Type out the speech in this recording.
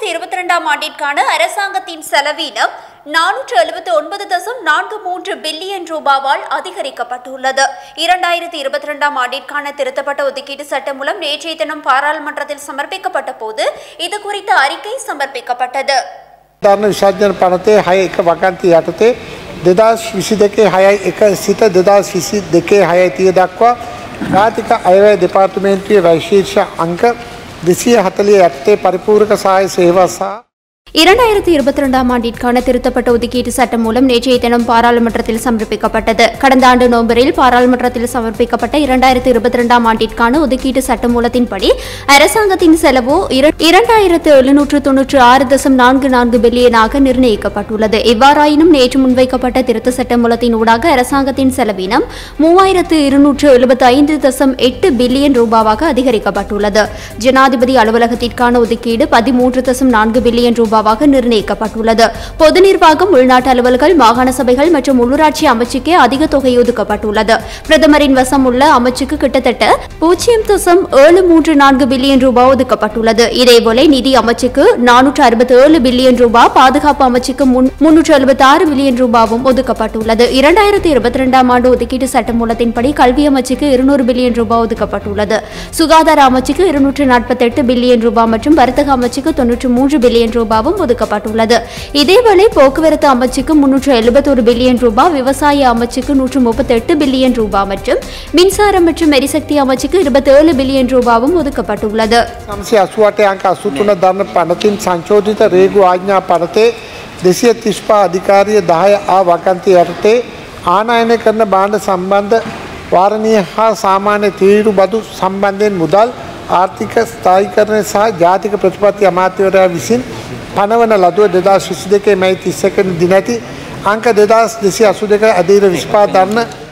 2022ஆம் ஆண்டிற்கான அரசாங்கத்தின் செலவீனம் 479.43 பில்லியன் ரூபாவால் அதிகரிக்கப்பட்டுள்ளது. 2022ஆம் ஆண்டிற்கான திருத்தப்பட்ட ஒதுக்கீடு சட்டம் மூலம் நேற்றைய தினம் பாராளுமன்றத்தில் சமர்ப்பிக்கப்பட்ட போது இது குறித்த அறிக்கை சமர்ப்பிக்கப்பட்டது. විසර්ජන පනතේ 6.1 වගන්ති යටතේ 2022 6.1 සිට 2022 6.30 දක්වා ජාතික අයවැය දෙපාර්තමේන්තුවේ වෛශේෂික අංක 240 යටතේ පරිපූර්ණක සහාය සේවා සහ 2022ஆம் ஆண்டிற்கான திருத்தப்பட்ட ஒதுக்கீட்டு சட்டம் மூலம் நேற்றைய தினம் பாராளுமன்றத்தில் சமர்ப்பிக்கப்பட்டது. கடந்த ஆண்டு நவம்பரில் பாராளுமன்றத்தில் சமர்ப்பிக்கப்பட்ட 2022ஆம் ஆண்டிற்கான ஒதுக்கீட்டு சட்டமூலத்தின்படி அரசாங்கத்தின் செலவு 2796.44 பில்லியனாக நிர்ணயிக்கப்பட்டுள்ளது. எவ்வாறாயினும் நேற்று முன்வைக்கப்பட்ட திருத்த சட்டமூலத்தின் ஊடாக அரசாங்கத்தின் செலவினம் 3275.8 பில்லியன் ரூபாவாக அதிகரிக்கப்பட்டுள்ளது. ஜனாதிபதி அலுவலகத்திற்கான ஒதுக்கீடு 13.4 பில்லியன் ரூபாய் நிர்ணயிக்கப்பட்டுள்ளது. பொது நிர்வாகம், உள்நாட்டு அலுவல்கள், மாகாண சபைகள் மற்றும் உள்ளூராட்சி அமைச்சுக்கே அதிக தொகை ஒதுக்கப்பட்டுள்ளது. பிரதமரின் வசம் உள்ள அமைச்சுக்கு கிட்டத்தட்ட 0.734 பில்லியன் ரூபாய் ஒதுக்கப்பட்டுள்ளது. இதேபோல நிதி அமைச்சுக்கு 467 பில்லியன் ரூபாய், பாதுகாப்பு அமைச்சுக்கு 376 பில்லியன் ரூபாயும் ஒதுக்கப்பட்டுள்ளது. 2022ஆம் ஆண்டு ஒதுக்கீட்டு சட்டமூலத்தின்படி கல்வி அமைச்சுக்கு 200 பில்லியன் ரூபாய் ஒதுக்கப்பட்டுள்ளது. சுகாதார அமைச்சுக்கு 248 பில்லியன் ரூபாய் மற்றும் வர்த்தக அமைச்சுக்கு 93 பில்லியன் ரூபாய் ஒதுக்கப்பட்டுள்ளது. இதேவேளை போக்குவரத்து அமைச்சுக்கு 371 பில்லியன் ரூபாய், விவசாய அமைச்சுக்கு 138 பில்லியன் ரூபாய் மற்றும் மின்சார மற்றும் எரிசக்தி அமைச்சுக்கு 27 பில்லியன் ரூபாயும் ஒதுக்கப்பட்டுள்ளது. 988 අංක 83 දරන පනතින් සංශෝධිත රේගු ආඥා පනතේ 235 අධිකාරිය 10 වගන්ති යටතේ ආනයනය කරන භාණ්ඩ සම්බන්ධ වාරණීය හා සාමාන්‍ය තීරු බදු සම්බන්ධයෙන් මුදල් ආර්ථික ස්ථායීකරණය සහ ජාතික ප්‍රතිපත්ති අමාත්‍යවරයා විසින් පනවන ලදුව 2022 මැයි 31 දිනැති අංක 2282 අධීර 25 දරන